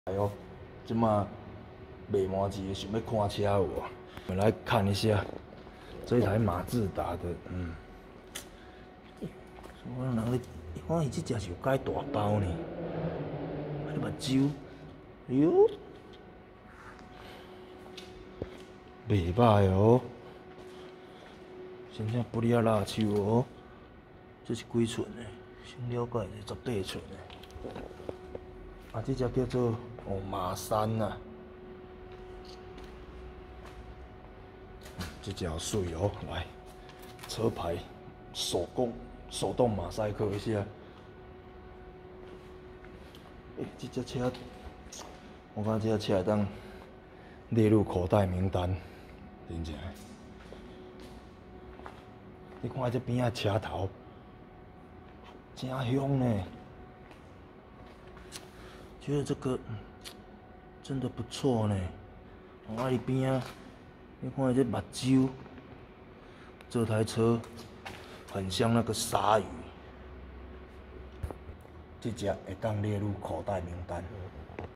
哎呦，即马卖满钱，想要看车有无？我来看一下，这一台马自达的，我人咧，看伊这只是有介大包呢，迄目睭，哎呦，袂歹哦，真正不离啊辣手哦，这是几寸的？先了解一下，18寸的。啊，这只叫做马三呐、这只好水哦，来，车牌手动马赛克一下。这只车，我感觉这只车会当列入口袋名单，真正。你看这边仔车头，真香呢。觉得这个真的不错呢。我里边啊，你看这目睭，这台车很像那个鲨鱼。这只会当列入口袋名单。